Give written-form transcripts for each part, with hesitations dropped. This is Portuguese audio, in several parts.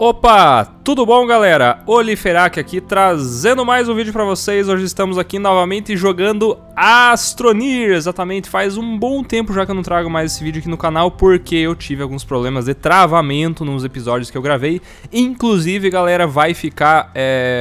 Opa, tudo bom, galera? Oliferac aqui, trazendo mais um vídeo pra vocês. Hoje estamos aqui novamente jogando Astroneer. Exatamente, faz um bom tempo já que eu não trago mais esse vídeo aqui no canal, porque eu tive alguns problemas de travamento nos episódios que eu gravei. Inclusive, galera, vai ficar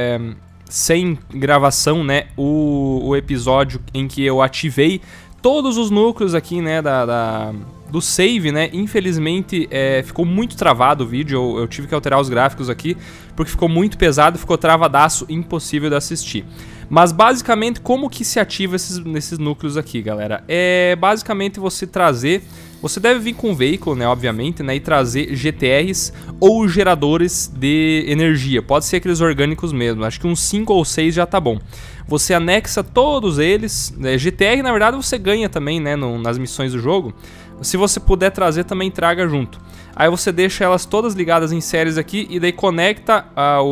sem gravação, né, o episódio em que eu ativei todos os núcleos aqui, né, do save, né. Infelizmente ficou muito travado o vídeo, eu tive que alterar os gráficos aqui, porque ficou muito pesado, ficou travadaço, impossível de assistir. Mas basicamente, como que se ativa nesses núcleos aqui, galera? É basicamente você trazer... Você deve vir com um veículo, né, obviamente, né, e trazer GTRs ou geradores de energia. Pode ser aqueles orgânicos mesmo, acho que uns 5 ou 6 já tá bom. Você anexa todos eles, né, GTR na verdade você ganha também, né, nas missões do jogo. Se você puder trazer, também traga junto. Aí você deixa elas todas ligadas em séries aqui e daí conecta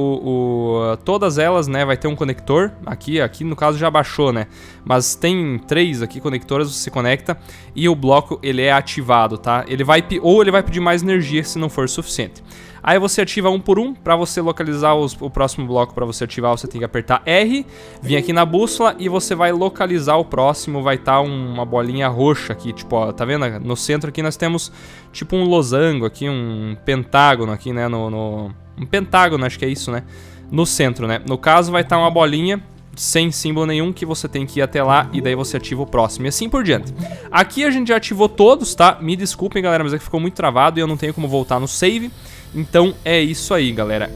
todas elas, né? Vai ter um conector aqui no caso já baixou, né? Mas tem 3 aqui conectores, você conecta e o bloco ele é ativado, tá? Ele vai pedir mais energia se não for suficiente. Aí você ativa um por um, para você localizar o próximo bloco. Para você ativar, você tem que apertar R, vir aqui na bússola e você vai localizar o próximo. Vai estar uma bolinha roxa aqui, tipo, ó, tá vendo? No centro aqui nós temos tipo um losango aqui, um pentágono aqui, né? Um pentágono, acho que é isso, né? No centro, né? No caso vai estar uma bolinha sem símbolo nenhum que você tem que ir até lá e daí você ativa o próximo e assim por diante. Aqui a gente já ativou todos, tá? Me desculpem, galera, mas é que ficou muito travado e eu não tenho como voltar no save. Então é isso aí, galera.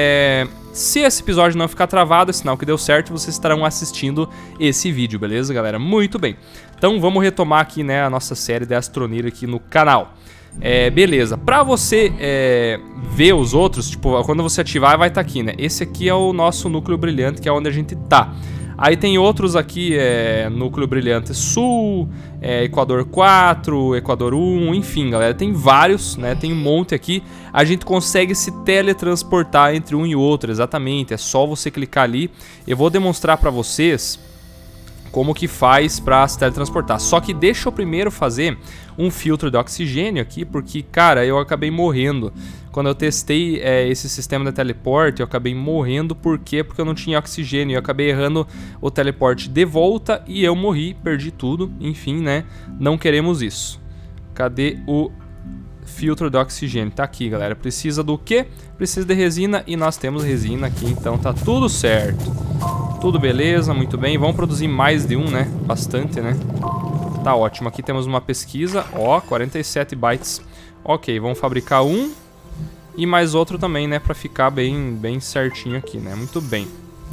Se esse episódio não ficar travado, é sinal que deu certo, vocês estarão assistindo esse vídeo, beleza, galera? Muito bem. Então vamos retomar aqui, né, a nossa série de Astroneer aqui no canal. Beleza, pra você ver os outros, tipo, quando você ativar vai estar aqui, né? Esse aqui é o nosso núcleo brilhante, que é onde a gente tá. Aí tem outros aqui, Núcleo Brilhante Sul, Equador 4, Equador 1, enfim, galera, tem vários, né, tem um monte aqui. A gente consegue se teletransportar entre um e outro, exatamente, é só você clicar ali. Eu vou demonstrar pra vocês como que faz pra se teletransportar. Só que deixa eu primeiro fazer um filtro de oxigênio aqui, porque, cara, eu acabei morrendo. Quando eu testei esse sistema de teleporte, eu acabei morrendo. Por quê? Porque eu não tinha oxigênio. Eu acabei errando o teleporte de volta e eu morri, perdi tudo. Enfim, né? Não queremos isso. Cadê o filtro de oxigênio? Tá aqui, galera. Precisa do quê? Precisa de resina e nós temos resina aqui, então tá tudo certo. Tudo beleza, muito bem. Vamos produzir mais de um, né? Bastante, né? Tá ótimo. Aqui temos uma pesquisa. Ó, 47 bytes. Ok, vamos fabricar um. E mais outro também, né? Pra ficar bem certinho aqui, né? Muito bem.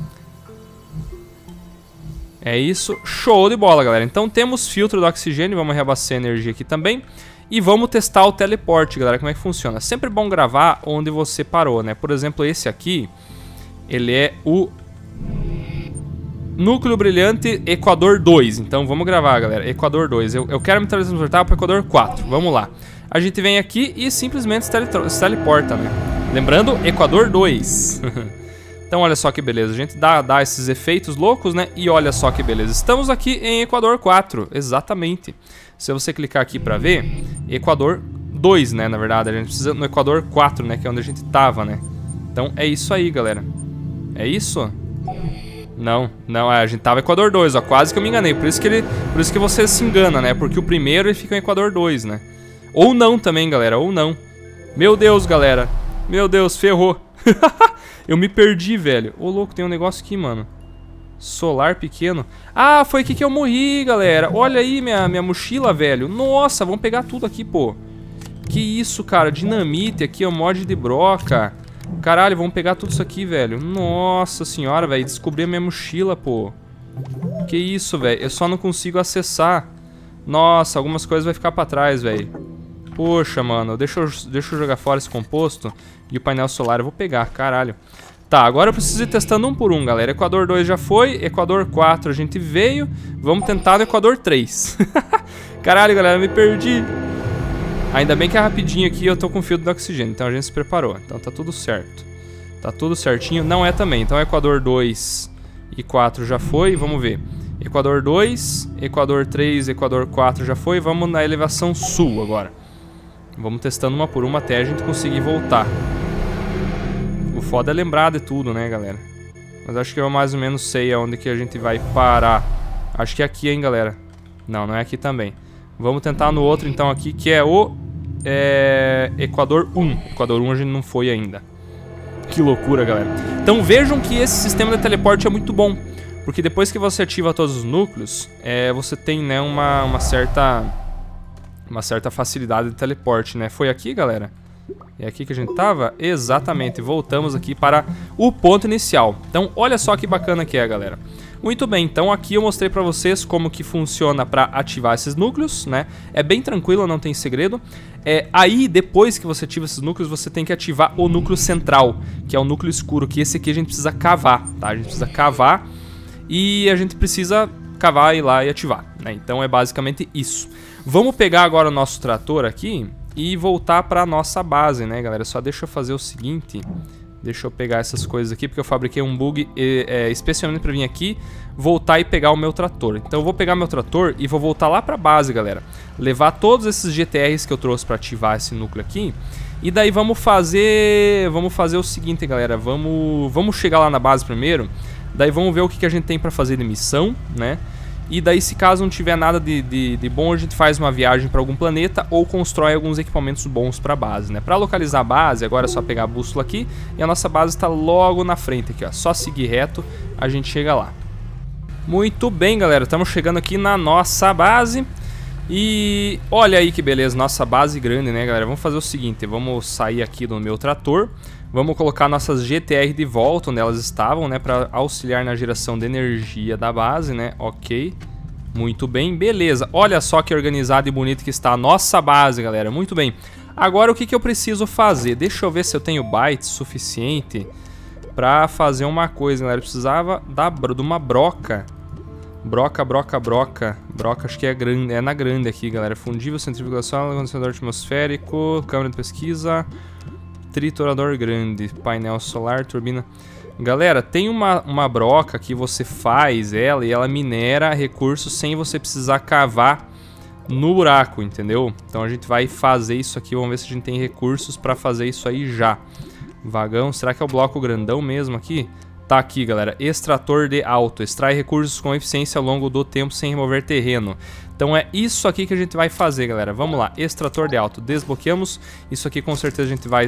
É isso. Show de bola, galera. Então temos filtro do oxigênio. Vamos reabastecer a energia aqui também. E vamos testar o teleporte, galera. Como é que funciona? Sempre bom gravar onde você parou, né? Por exemplo, esse aqui, ele é o Núcleo Brilhante Equador 2. Então vamos gravar, galera. Equador 2. Eu quero me teletransportar para Equador 4. Vamos lá. A gente vem aqui e simplesmente se teleporta, né? Lembrando, Equador 2. Então olha só que beleza. A gente dá esses efeitos loucos, né? E olha só que beleza. Estamos aqui em Equador 4. Exatamente. Se você clicar aqui para ver, Equador 2, né? Na verdade, a gente precisa no Equador 4, né? Que é onde a gente tava, né? Então é isso aí, galera. É isso? Não, a gente tava em Equador 2, ó. Quase que eu me enganei. Por isso que você se engana, né? Porque o primeiro ele fica em Equador 2, né? Ou não também, galera, ou não. Meu Deus, galera. Meu Deus, ferrou. Eu me perdi, velho. Ô, louco, tem um negócio aqui, mano. Solar pequeno. Ah, foi aqui que eu morri, galera. Olha aí minha mochila, velho. Nossa, vamos pegar tudo aqui, pô. Que isso, cara. Dinamite aqui, ó. Mod de broca. Caralho, vamos pegar tudo isso aqui, velho. Nossa senhora, velho. Descobri a minha mochila, pô. Que isso, velho. Eu só não consigo acessar. Nossa, algumas coisas vai ficar pra trás, velho. Poxa, mano. Deixa eu jogar fora esse composto. E o painel solar eu vou pegar, caralho. Tá, agora eu preciso ir testando um por um, galera. Equador 2 já foi. Equador 4 a gente veio. Vamos tentar no Equador 3. Caralho, galera, me perdi. Ainda bem que é rapidinho aqui, eu tô com fio de oxigênio, então a gente se preparou. Então tá tudo certo. Tá tudo certinho. Não é também. Então Equador 2 e 4 já foi. Vamos ver. Equador 2, Equador 3, Equador 4 já foi. Vamos na elevação sul agora. Vamos testando uma por uma até a gente conseguir voltar. foda é lembrar de tudo, né, galera? Mas acho que eu mais ou menos sei aonde que a gente vai parar. Acho que é aqui, hein, galera. Não, não é aqui também. Vamos tentar no outro, então, aqui, que é o... Equador 1. Equador 1 a gente não foi ainda. Que loucura, galera. Então vejam que esse sistema de teleporte é muito bom. Porque depois que você ativa todos os núcleos, você tem, né, uma certa facilidade de teleporte, né? Foi aqui, galera? É aqui que a gente tava? Exatamente. Voltamos aqui para o ponto inicial. Então, olha só que bacana que é, galera. Muito bem, então aqui eu mostrei pra vocês como que funciona pra ativar esses núcleos, né? É bem tranquilo, não tem segredo. Aí, depois que você ativa esses núcleos, você tem que ativar o núcleo central, que é o núcleo escuro, que esse aqui a gente precisa cavar, tá? A gente precisa cavar e a gente precisa cavar, ir lá e ativar, né? Então é basicamente isso. Vamos pegar agora o nosso trator aqui e voltar pra nossa base, né, galera? Só deixa eu fazer o seguinte... Deixa eu pegar essas coisas aqui, porque eu fabriquei um bug especialmente pra vir aqui, voltar e pegar o meu trator. Então eu vou pegar meu trator e vou voltar lá pra base, galera. Levar todos esses GTRs que eu trouxe pra ativar esse núcleo aqui. E daí vamos fazer o seguinte, galera. Vamos chegar lá na base primeiro. Daí vamos ver o que a gente tem pra fazer de missão, né? E daí, se caso não tiver nada de bom, a gente faz uma viagem para algum planeta ou constrói alguns equipamentos bons para a base, né? Para localizar a base, agora é só pegar a bússola aqui e a nossa base está logo na frente aqui, ó. Só seguir reto, a gente chega lá. Muito bem, galera, estamos chegando aqui na nossa base. E olha aí que beleza, nossa base grande, né, galera? Vamos fazer o seguinte, vamos sair aqui do meu trator. Vamos colocar nossas GTR de volta onde elas estavam, né? Para auxiliar na geração de energia da base, né? Ok. Muito bem, beleza. Olha só que organizado e bonito que está a nossa base, galera. Muito bem. Agora o que eu preciso fazer? Deixa eu ver se eu tenho bytes suficiente para fazer uma coisa, galera. Eu precisava de uma broca. Broca, acho que é grande, é na grande aqui, galera. Fundível, centrifugação, condicionador atmosférico, câmara de pesquisa... Triturador grande, painel solar, turbina. Galera, tem uma broca que você faz ela e ela minera recursos sem você precisar cavar no buraco, entendeu? Então a gente vai fazer isso aqui, vamos ver se a gente tem recursos pra fazer isso aí já. Vagão, será que é o bloco grandão mesmo aqui? Tá aqui, galera, extrator de alto, extrai recursos com eficiência ao longo do tempo sem remover terreno. Então é isso aqui que a gente vai fazer, galera. Vamos lá, extrator de alto, desbloqueamos. Isso aqui com certeza a gente vai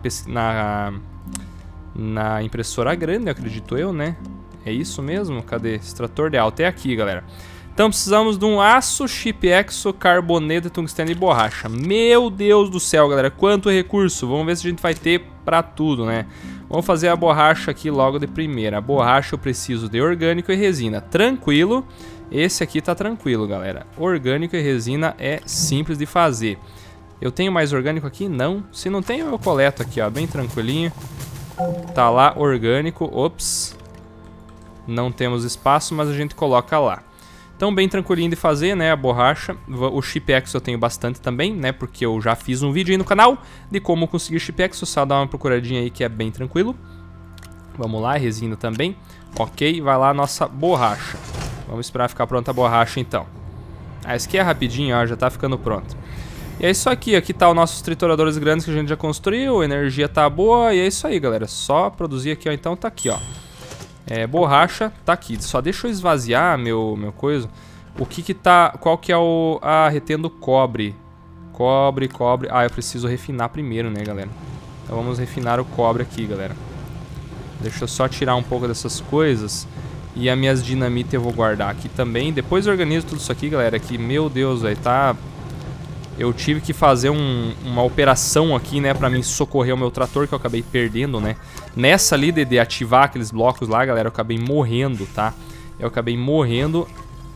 na impressora grande, acredito eu, né? É isso mesmo? Cadê? Extrator de alto, é aqui, galera. Então precisamos de um aço, chip exo, carboneto, tungstênio e borracha. Meu Deus do céu, galera, quanto recurso. Vamos ver se a gente vai ter pra tudo, né? Vamos fazer a borracha aqui logo de primeira. A borracha eu preciso de orgânico e resina. Tranquilo. Esse aqui tá tranquilo, galera. Orgânico e resina é simples de fazer. Eu tenho mais orgânico aqui? Não. Se não tem, eu coleto aqui, ó, bem tranquilinho. Tá lá, orgânico. Ops. Não temos espaço, mas a gente coloca lá. Então, bem tranquilinho de fazer, né, a borracha. O chip exo eu tenho bastante também, né, porque eu já fiz um vídeo aí no canal de como conseguir chip exo, só dá uma procuradinha aí que é bem tranquilo. Vamos lá, resina também. Ok, vai lá a nossa borracha. Vamos esperar ficar pronta a borracha, então. Esse aqui é rapidinho, ó, já tá ficando pronto. E é isso aqui, aqui tá os nossos trituradores grandes que a gente já construiu, a energia tá boa, e é isso aí, galera. Só produzir aqui, ó, então tá aqui, ó. Borracha tá aqui. Só deixa eu esvaziar meu coisa. O que tá... Qual que é o... Ah, retendo cobre. Cobre. Ah, eu preciso refinar primeiro, né, galera? Então vamos refinar o cobre aqui, galera. Deixa eu só tirar um pouco dessas coisas. E as minhas dinamitas eu vou guardar aqui também. Depois eu organizo tudo isso aqui, galera. Que, meu Deus, velho, tá... Eu tive que fazer uma operação aqui, né, pra mim socorrer o meu trator, que eu acabei perdendo, né. Nessa ali de ativar aqueles blocos lá, galera, eu acabei morrendo, tá. Eu acabei morrendo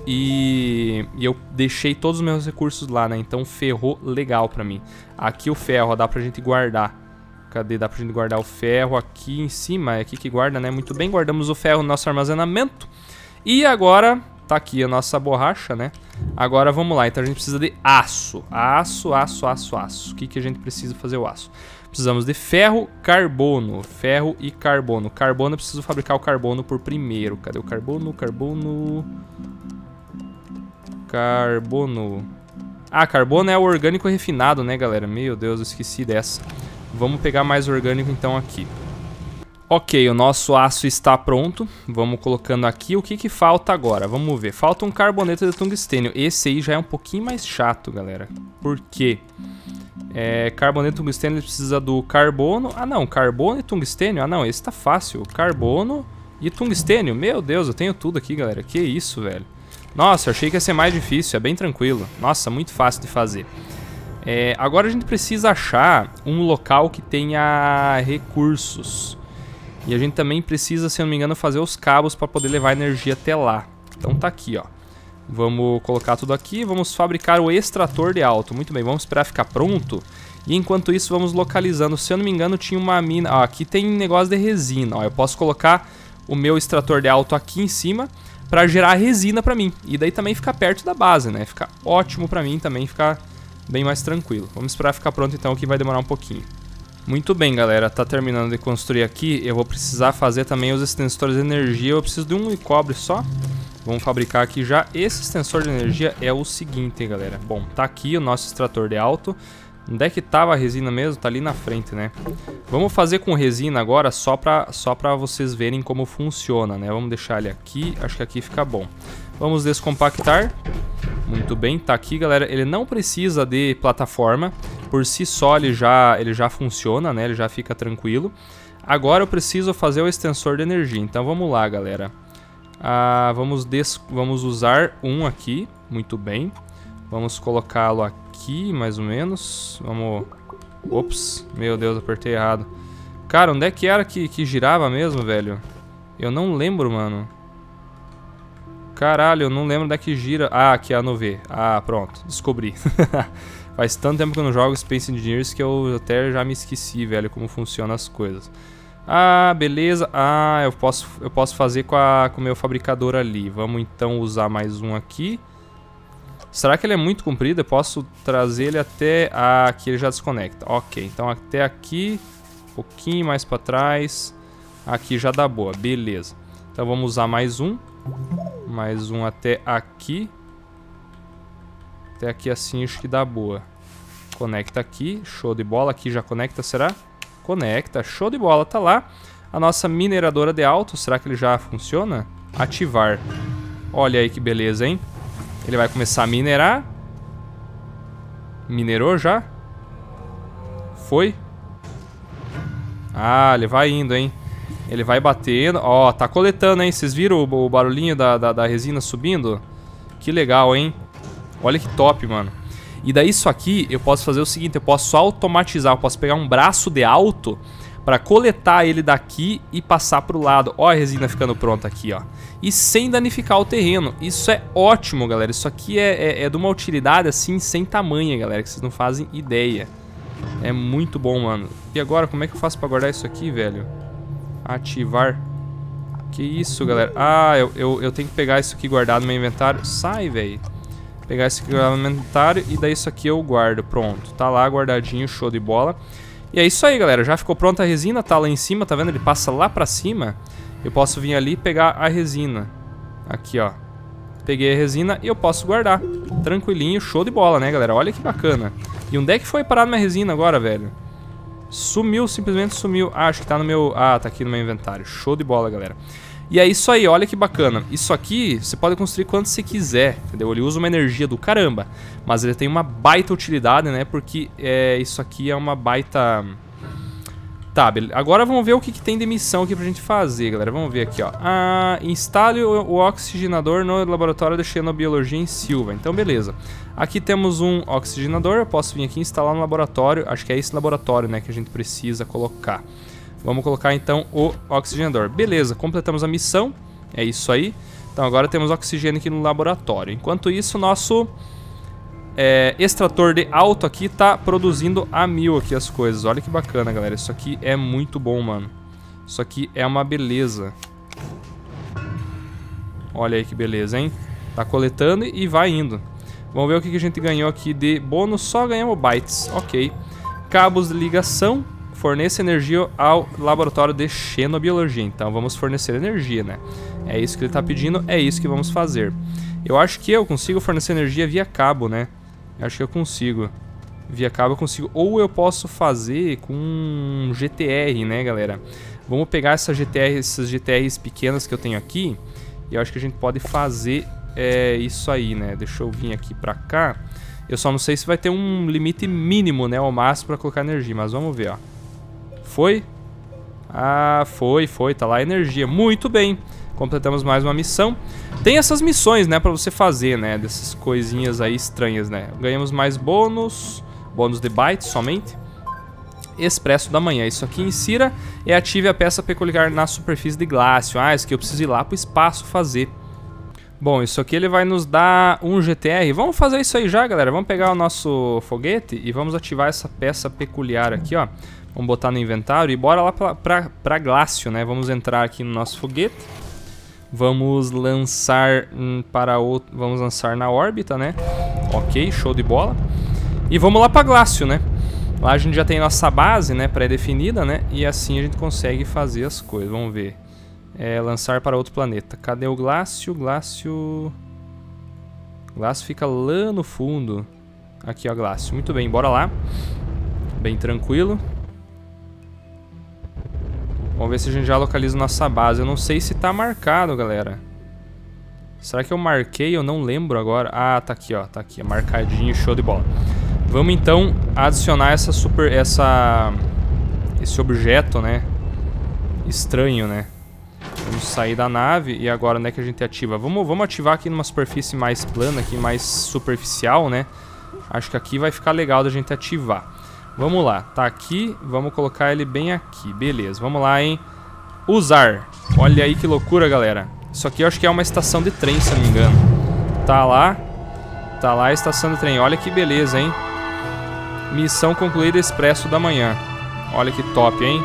e eu deixei todos os meus recursos lá, né. Então ferrou legal pra mim. Aqui o ferro, ó, dá pra gente guardar. Cadê? Dá pra gente guardar o ferro aqui em cima. É aqui que guarda, né. Muito bem, guardamos o ferro no nosso armazenamento. E agora... Tá aqui a nossa borracha, né? Agora vamos lá, então a gente precisa de aço. Aço. O que a gente precisa fazer o aço? Precisamos de ferro, carbono. Ferro e carbono. Carbono, eu preciso fabricar o carbono por primeiro. Cadê o carbono? Carbono. Ah, carbono é o orgânico refinado, né, galera? Meu Deus, eu esqueci dessa. Vamos pegar mais orgânico então aqui. Ok, o nosso aço está pronto. Vamos colocando aqui. O que que falta agora? Vamos ver. Falta um carboneto de tungstênio. Esse aí já é um pouquinho mais chato, galera. Por quê? Carboneto de tungstênio precisa do carbono. Ah, não. Carbono e tungstênio. Ah, não. Esse tá fácil. Carbono e tungstênio. Meu Deus, eu tenho tudo aqui, galera. Que isso, velho. Nossa, eu achei que ia ser mais difícil. É bem tranquilo. Nossa, muito fácil de fazer. Agora a gente precisa achar um local que tenha recursos. E a gente também precisa, se eu não me engano, fazer os cabos para poder levar energia até lá. Então tá aqui, ó. Vamos colocar tudo aqui. Vamos fabricar o extrator de alto. Muito bem, vamos esperar ficar pronto. E enquanto isso, vamos localizando. Se eu não me engano, tinha uma mina... Ó, aqui tem negócio de resina. Ó, eu posso colocar o meu extrator de alto aqui em cima para gerar resina para mim. E daí também ficar perto da base, né? Fica ótimo para mim também, ficar bem mais tranquilo. Vamos esperar ficar pronto então, que vai demorar um pouquinho. Muito bem, galera, tá terminando de construir aqui. Eu vou precisar fazer também os extensores de energia. Eu preciso de um de cobre só. Vamos fabricar aqui já. Esse extensor de energia é o seguinte, galera. Bom, tá aqui o nosso extrator de alto. Onde é que tava a resina mesmo? Tá ali na frente, né? Vamos fazer com resina agora só pra vocês verem como funciona, né? Vamos deixar ele aqui. Acho que aqui fica bom. Vamos descompactar. Muito bem, tá aqui, galera. Ele não precisa de plataforma. Por si só ele já funciona, né? Ele já fica tranquilo. Agora eu preciso fazer o extensor de energia. Então vamos lá, galera. Vamos usar um aqui. Muito bem. Vamos colocá-lo aqui, mais ou menos. Vamos... Ops, meu Deus, apertei errado. Cara, onde é que era que girava mesmo, velho? Eu não lembro, mano. Caralho, eu não lembro onde é que gira. Ah, aqui é a no V. Ah, pronto, descobri. Faz tanto tempo que eu não jogo Space Engineers que eu até já me esqueci, velho, como funcionam as coisas. Ah, beleza. Ah, eu posso fazer com o meu fabricador ali. Vamos então usar mais um aqui. Será que ele é muito comprido? Eu posso trazer ele até... Ah, aqui ele já desconecta. Ok, então até aqui, um pouquinho mais pra trás. Aqui já dá boa, beleza. Então vamos usar mais um. Mais um até aqui. Até aqui assim acho que dá boa. Conecta aqui, show de bola. Aqui já conecta, será? Conecta, show de bola, tá lá. A nossa mineradora de alto, será que ele já funciona? Ativar. Olha aí que beleza, hein? Ele vai começar a minerar. Minerou já? Foi? Ah, ele vai indo, hein? Ele vai batendo. Ó, tá coletando, hein? Vocês viram o barulhinho da resina subindo? Que legal, hein? Olha que top, mano. E daí isso aqui, eu posso fazer o seguinte. Eu posso automatizar. Eu posso pegar um braço de alto para coletar ele daqui e passar pro lado. Ó a resina ficando pronta aqui, ó. E sem danificar o terreno. Isso é ótimo, galera. Isso aqui é de uma utilidade, assim, sem tamanha, galera. Que vocês não fazem ideia. É muito bom, mano. E agora, como é que eu faço pra guardar isso aqui, velho? Ativar. Que isso, galera. Ah, eu tenho que pegar isso aqui guardado no meu inventário. Sai, velho. Pegar isso aqui guardado no meu inventário e daí isso aqui eu guardo. Pronto. Tá lá guardadinho, show de bola. E é isso aí, galera. Já ficou pronta a resina. Tá lá em cima, tá vendo? Ele passa lá pra cima. Eu posso vir ali e pegar a resina. Aqui, ó. Peguei a resina e eu posso guardar. Tranquilinho, show de bola, né, galera? Olha que bacana. E onde é que foi parar minha resina agora, velho? Sumiu, simplesmente sumiu. Ah, acho que tá no meu... Ah, tá aqui no meu inventário. Show de bola, galera. E é isso aí, olha que bacana. Isso aqui, você pode construir quanto você quiser, entendeu? Ele usa uma energia do caramba. Mas ele tem uma baita utilidade, né? Porque isso aqui é uma baita... Tá, beleza. Agora vamos ver o que tem de missão aqui pra gente fazer, galera. Vamos ver aqui, ó. Instale o oxigenador no laboratório de xenobiologia em Silva. Então, beleza. Aqui temos um oxigenador. Eu posso vir aqui e instalar no laboratório. Acho que é esse laboratório, né, que a gente precisa colocar. Vamos colocar, então, o oxigenador. Beleza, completamos a missão. É isso aí. Então, agora temos oxigênio aqui no laboratório. Enquanto isso, nosso... extrator de alto aqui tá produzindo a 1000 aqui as coisas. Olha que bacana, galera. Isso aqui é muito bom, mano. Isso aqui é uma beleza. Olha aí que beleza, hein? Tá coletando e vai indo. Vamos ver o que a gente ganhou aqui de bônus. Só ganhamos bytes. Ok. Cabos de ligação. Forneça energia ao laboratório de xenobiologia. Então vamos fornecer energia, né? É isso que ele tá pedindo. É isso que vamos fazer. Eu acho que eu consigo fornecer energia via cabo, né? Acho que eu consigo. Via cabo eu consigo. Ou eu posso fazer com GTR, né, galera? Vamos pegar essas GTRs pequenas que eu tenho aqui. E eu acho que a gente pode fazer isso aí, né? Deixa eu vir aqui pra cá. Eu só não sei se vai ter um limite mínimo, né? Ao máximo pra colocar energia, mas vamos ver, ó. Foi? Ah, foi. Tá lá a energia. Muito bem. Completamos mais uma missão. Tem essas missões, né? Pra você fazer, né? Dessas coisinhas aí estranhas, né? Ganhamos mais bônus. Bônus de bytes somente. Expresso da manhã. Isso aqui insira e ative a peça peculiar na superfície de Glácio. Ah, isso aqui eu preciso ir lá pro espaço fazer. Bom, isso aqui ele vai nos dar um GTR. Vamos fazer isso aí já, galera. Vamos pegar o nosso foguete e vamos ativar essa peça peculiar aqui, ó. Vamos botar no inventário e bora lá pra Glácio, né? Vamos entrar aqui no nosso foguete. Vamos lançar vamos lançar na órbita, né? Ok, show de bola. E vamos lá pra Glácio, né? Lá a gente já tem nossa base, né? Pré-definida, né? E assim a gente consegue fazer as coisas. Vamos ver. Lançar para outro planeta. Cadê o Glácio? Glácio fica lá no fundo. Aqui, ó, Glácio. Muito bem, bora lá. Bem tranquilo. Vamos ver se a gente já localiza nossa base. Eu não sei se tá marcado, galera. Será que eu marquei? Eu não lembro agora. Ah, tá aqui, ó. Tá aqui, marcadinho, show de bola. Vamos então adicionar esse objeto, né? Estranho, né? Vamos sair da nave e agora onde é que a gente ativa? Vamos ativar aqui numa superfície mais plana, aqui mais superficial, né? Acho que aqui vai ficar legal da gente ativar. Vamos lá, tá aqui, vamos colocar ele bem aqui, beleza. Vamos lá, hein? Usar. Olha aí que loucura, galera. Isso aqui eu acho que é uma estação de trem, se eu não me engano. Tá lá a estação de trem, olha que beleza, hein? Missão concluída expresso da manhã. Olha que top, hein?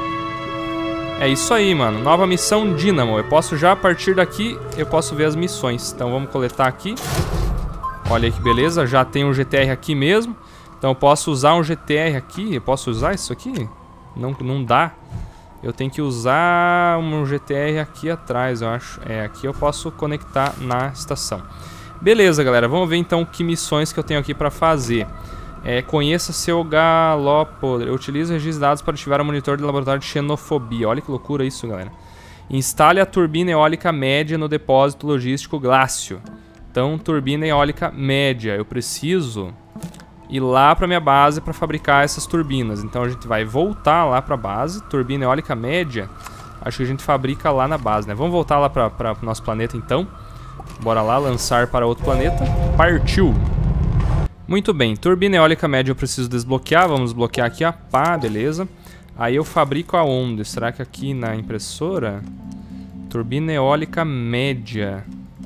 É isso aí, mano. Nova missão Dynamo. Eu posso já, a partir daqui, eu posso ver as missões. Então vamos coletar aqui. Olha aí que beleza. Já tem um GTR aqui mesmo. Então eu posso usar um GTR aqui. Eu posso usar isso aqui? Não dá. Eu tenho que usar um GTR aqui atrás, eu acho. Aqui eu posso conectar na estação. Beleza, galera. Vamos ver então que missões que eu tenho aqui pra fazer. Conheça seu galopodre. Utilize registros de dados para ativar o monitor de laboratório de xenofobia. Olha que loucura isso, galera. Instale a turbina eólica média no depósito logístico Glácio. Então, turbina eólica média. Eu preciso ir lá para minha base para fabricar essas turbinas. Então, a gente vai voltar lá para a base. Turbina eólica média. Acho que a gente fabrica lá na base, né? Vamos voltar lá para o nosso planeta, então. Bora lá, lançar para outro planeta. Partiu! Muito bem, turbina eólica média eu preciso desbloquear. Vamos desbloquear aqui, ó. Pá, beleza. Aí eu fabrico aonde? Será que aqui na impressora? Turbina eólica média.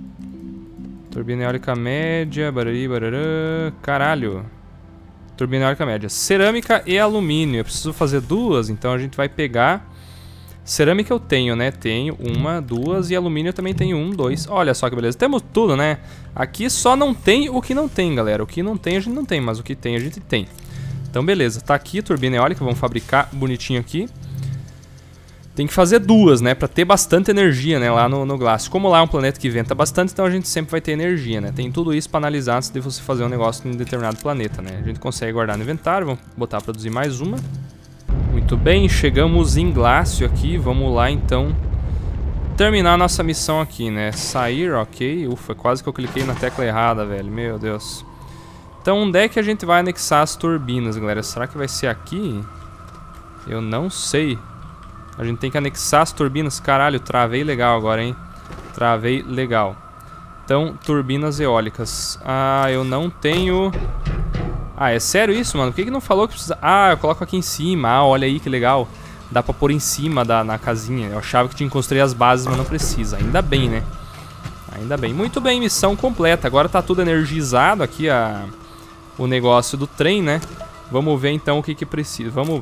Turbina eólica média. Barari, barará. Caralho. Turbina eólica média. Cerâmica e alumínio. Eu preciso fazer duas, então a gente vai pegar... Cerâmica eu tenho, né? Tenho uma, duas, e alumínio eu também tenho um, dois. Olha só que beleza. Temos tudo, né? Aqui só não tem o que não tem, galera. O que não tem a gente não tem, mas o que tem a gente tem. Então beleza, tá aqui turbina eólica, vamos fabricar bonitinho aqui. Tem que fazer duas, né? Pra ter bastante energia, né? Lá no Glácio. Como lá é um planeta que venta bastante, então a gente sempre vai ter energia, né? Tem tudo isso pra analisar antes de você fazer um negócio em um determinado planeta, né? A gente consegue guardar no inventário, vamos botar pra produzir mais uma. Muito bem, chegamos em Glácio aqui, vamos lá então terminar a nossa missão aqui, né? Sair, ok, ufa, quase que eu cliquei na tecla errada, velho, meu Deus. Então onde é que a gente vai anexar as turbinas, galera? Será que vai ser aqui? Eu não sei. A gente tem que anexar as turbinas, caralho, travei legal agora, hein? Travei legal. Então, turbinas eólicas. Ah, eu não tenho... Ah, é sério isso, mano? Por que não falou que precisa... Ah, eu coloco aqui em cima. Ah, olha aí que legal. Dá pra pôr em cima na casinha. Eu achava que tinha que construir as bases, mas não precisa. Ainda bem, né? Ainda bem. Muito bem, missão completa. Agora tá tudo energizado aqui, o negócio do trem, né? Vamos ver então o que precisa. Vamos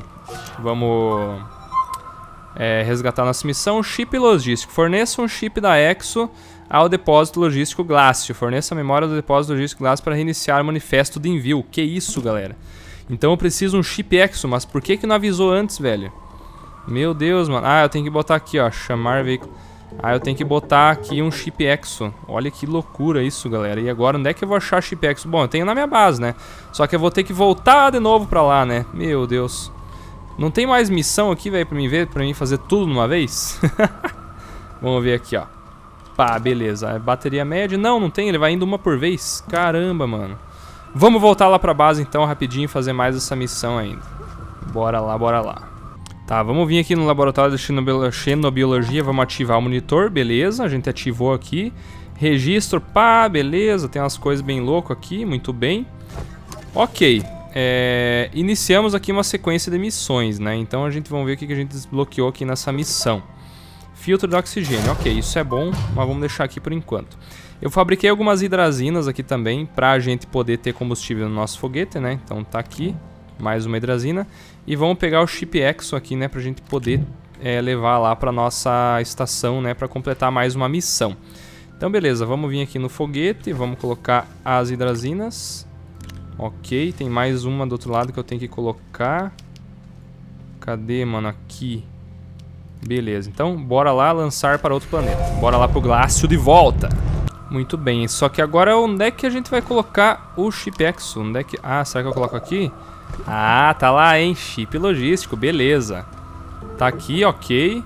resgatar nossa missão. Chip logístico. Forneça um chip da Exo ao depósito logístico Glácio. Forneça a memória do depósito logístico Glácio para reiniciar o manifesto de envio. Que isso, galera? Então eu preciso um chip Exo, mas por que não avisou antes, velho? Meu Deus, mano. Ah, eu tenho que botar aqui, ó. Chamar veículo. Ah, eu tenho que botar aqui um chip Exo. Olha que loucura isso, galera. E agora, onde é que eu vou achar chip Exo? Bom, eu tenho na minha base, né? Só que eu vou ter que voltar de novo pra lá, né? Meu Deus. Não tem mais missão aqui, velho, pra mim ver, pra mim fazer tudo numa vez? Vamos ver aqui, ó. Pá, beleza. Bateria média. Não, não tem, ele vai indo uma por vez. Caramba, mano. Vamos voltar lá pra base, então, rapidinho, e fazer mais essa missão ainda. Bora lá, bora lá. Tá, vamos vir aqui no laboratório de xenobiologia, vamos ativar o monitor, beleza, a gente ativou aqui. Registro, pá, beleza, tem umas coisas bem loucas aqui, muito bem. Ok, iniciamos aqui uma sequência de missões, né, então a gente vamos ver o que a gente desbloqueou aqui nessa missão. Filtro de oxigênio, ok, isso é bom, mas vamos deixar aqui por enquanto. Eu fabriquei algumas hidrazinas aqui também, pra gente poder ter combustível no nosso foguete, né, então tá aqui. Mais uma hidrazina. E vamos pegar o chip Exo aqui, né? Pra gente poder levar lá pra nossa estação, né? Pra completar mais uma missão. Então, beleza. Vamos vir aqui no foguete. Vamos colocar as hidrazinas. Ok. Tem mais uma do outro lado que eu tenho que colocar. Cadê, mano? Aqui. Beleza. Então, bora lá lançar para outro planeta. Bora lá pro Glácio de volta. Muito bem. Só que agora onde é que a gente vai colocar o chip Exo? Onde é que... Ah, será que eu coloco aqui? Ah, tá lá, hein? Chip logístico, beleza. Tá aqui, ok.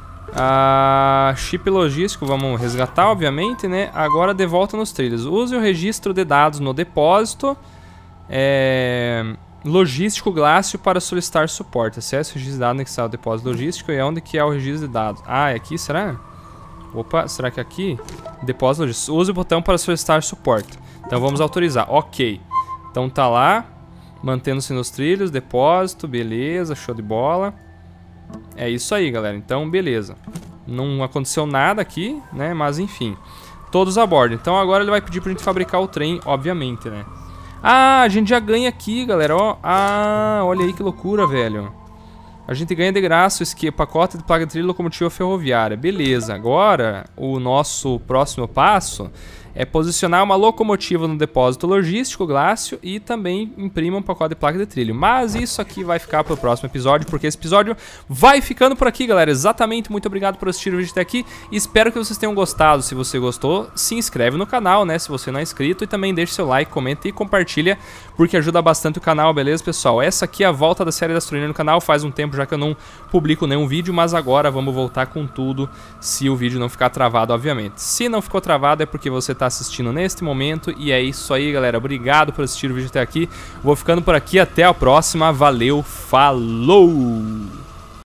Chip logístico, vamos resgatar, obviamente, né? Agora de volta nos trilhos. Use o registro de dados no depósito logístico Glácio para solicitar suporte. Acesse o registro de dados anexado ao depósito logístico. E onde que é o registro de dados? Ah, é aqui, será? Opa, será que é aqui? Depósito logístico. Use o botão para solicitar suporte. Então vamos autorizar, ok. Então tá lá. Mantendo-se nos trilhos, depósito, beleza, show de bola. É isso aí, galera, então beleza. Não aconteceu nada aqui, né, mas enfim. Todos a bordo, então agora ele vai pedir pra gente fabricar o trem, obviamente, né. Ah, a gente já ganha aqui, galera, ó. Ah, olha aí que loucura, velho. A gente ganha de graça o pacote de placa de trilho locomotiva ferroviária. Beleza, agora o nosso próximo passo é posicionar uma locomotiva no depósito logístico Glácio e também imprima um pacote de placa de trilho. Mas isso aqui vai ficar para o próximo episódio, porque esse episódio vai ficando por aqui, galera. Exatamente, muito obrigado por assistir o vídeo até aqui. Espero que vocês tenham gostado. Se você gostou, se inscreve no canal, né? Se você não é inscrito, e também deixa seu like, comenta e compartilha, porque ajuda bastante o canal, beleza, pessoal? Essa aqui é a volta da série da astronomia no canal. Faz um tempo já que eu não publico nenhum vídeo, mas agora vamos voltar com tudo, se o vídeo não ficar travado, obviamente. Se não ficou travado é porque você está assistindo neste momento. E é isso aí, galera, obrigado por assistir o vídeo até aqui. Vou ficando por aqui, até a próxima, valeu, falou!